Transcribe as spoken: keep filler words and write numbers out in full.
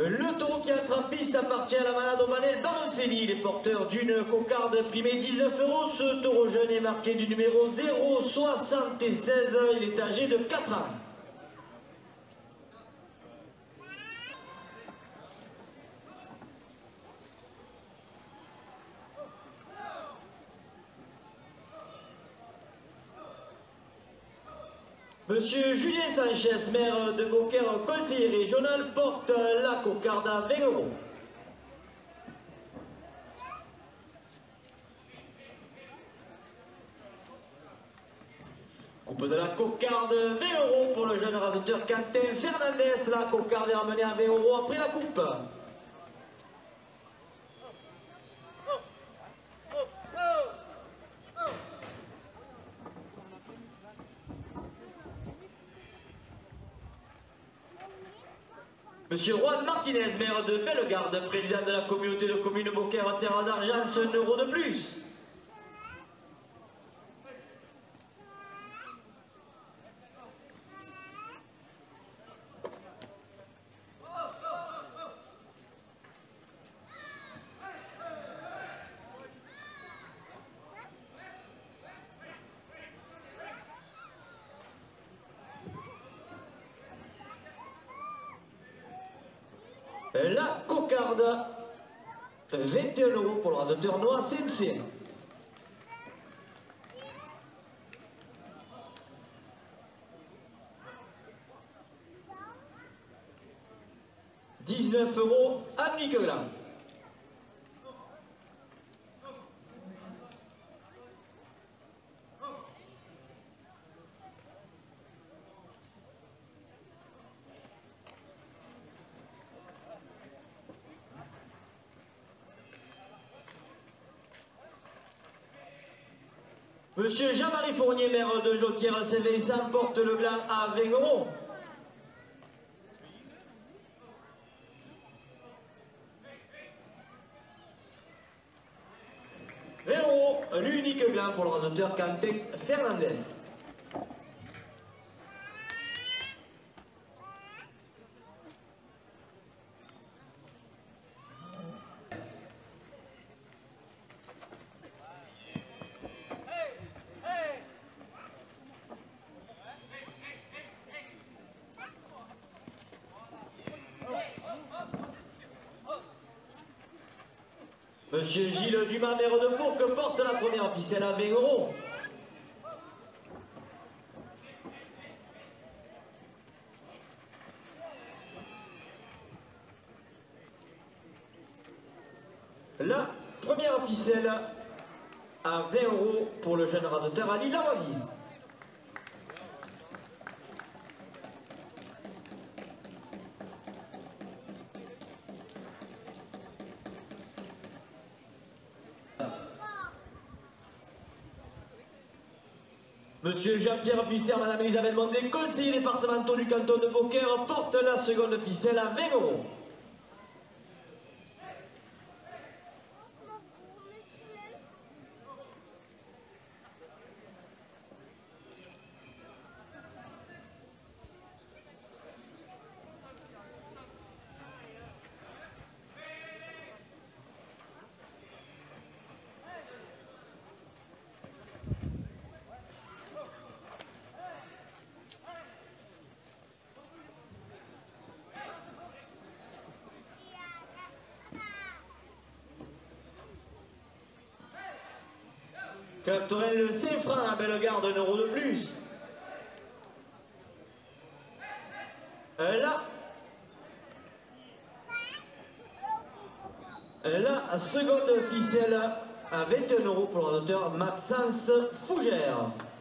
Le taureau qui entre en piste appartient à la malade au Manel Baroncelli, les porteurs d'une cocarde primée dix-neuf euros. Ce taureau jeune est marqué du numéro zéro soixante-seize, il est âgé de quatre ans. Monsieur Julien Sanchez, maire de Beaucaire, conseiller régional, porte la cocarde à vingt euros. Coupe de la cocarde, vingt euros pour le jeune raseteur Quentin Fernandez. La cocarde est ramenée à vingt euros après la coupe. Monsieur Juan Martinez, maire de Bellegarde, président de la communauté de communes Beaucaire, terre d'argent, un euro de plus. La cocarde, vingt et un euros pour le raseteur noir C N C. dix-neuf euros à Miquelin. Monsieur Jean-Marie Fournier, maire de Jonquière-Saint-Vincent, porte le blanc à vingt euros. vingt euros, l'unique blanc pour le raseteur Quentin Fernandez. Monsieur Gilles Dumas, maire de Fourques, porte la première ficelle à vingt euros. La première ficelle à vingt euros pour le jeune raseteur Ali Lavoisier. Monsieur Jean-Pierre Fuster, Madame Elisabeth Mondé, conseiller départemental du canton de Beaucaire, porte la seconde ficelle à vingt euros. Club Tourelle Saint-Franc à Bellegarde, un euro de plus. Là. La seconde ficelle à vingt et un euros pour l'auteur Maxence Fougère.